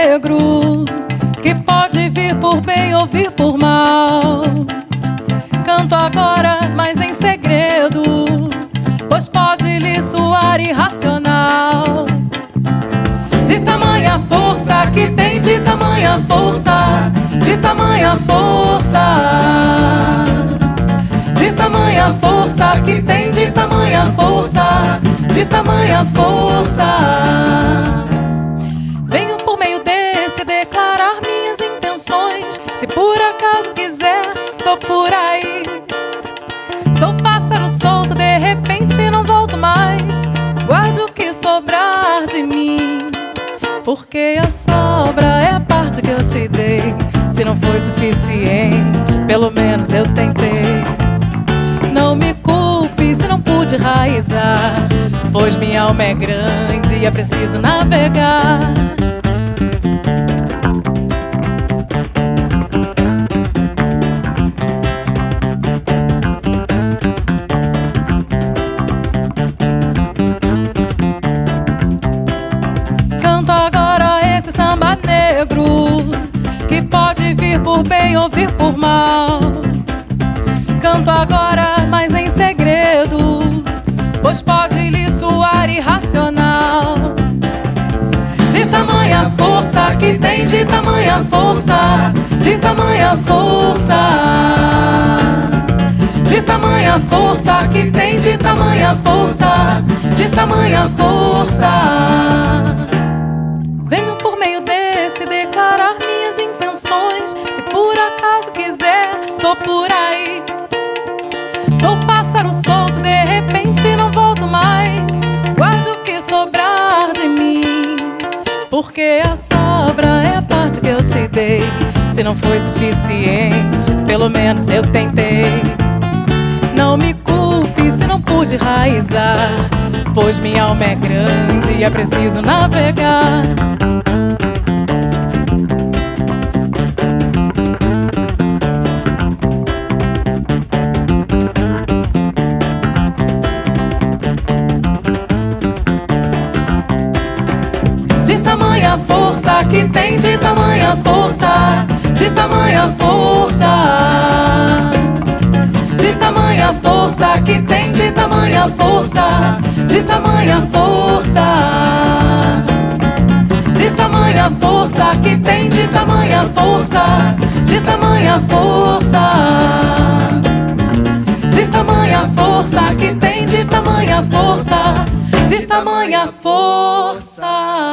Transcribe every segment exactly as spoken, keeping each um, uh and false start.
negro que pode vir por bem ou vir por mal. Canto agora, mas em segredo, pois pode lhe soar irracional. De tamanha força que tem, de tamanha força, de tamanha força, de tamanha força que tem, de tamanha força, de tamanha força. Venho por meio desse declarar minhas intenções. Se por acaso quiser, tô por aí. Sou pássaro solto, de repente não volto mais. Guarde o que sobrar de mim, porque a sobra é a parte que eu te dei. Se não foi suficiente, pelo menos eu tentei. Não me culpe se não pude raizar, pois minha alma é grande e é preciso navegar. Canto agora esse samba negro que pode vir por bem ou vir por mal. Canto agora, mas em segredo, pois pode lhe soar irracional. De tamanha força que tem, de tamanha força, de tamanha força, de tamanha força que tem, de tamanha força, de tamanha força. Venho por meio desse declarar minhas intenções. Se por acaso quiser, tô por aí. Sou pássaro solto, de repente não volto mais. Guarde o que sobrar de mim, porque a sobra é a parte que eu te dei. Se não foi suficiente, pelo menos eu tentei. Não me culpe se não pude raizar, pois minha alma é grande e é preciso navegar. De tamanha força que tem, de tamanha força, de tamanha força, de tamanha força que tem, de tamanha força, de tamanha força, de tamanha força que tem, de tamanha força, de tamanha força, de tamanha força que tem, de tamanha força, de tamanha força.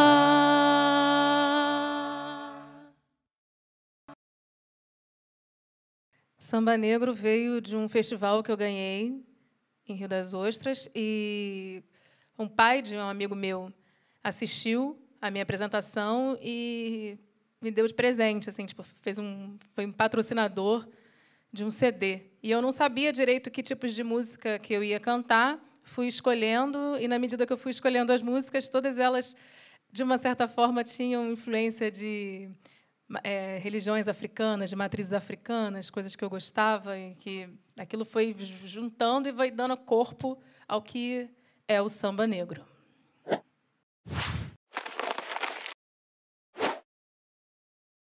Samba Negro veio de um festival que eu ganhei em Rio das Ostras, e um pai de um amigo meu assistiu a minha apresentação e me deu de presente, assim, tipo, fez um, foi um patrocinador de um C D. E eu não sabia direito que tipos de música que eu ia cantar, fui escolhendo, e na medida que eu fui escolhendo as músicas, todas elas, de uma certa forma, tinham influência de É, religiões africanas, de matrizes africanas, coisas que eu gostava, e que aquilo foi juntando e vai dando corpo ao que é o samba negro.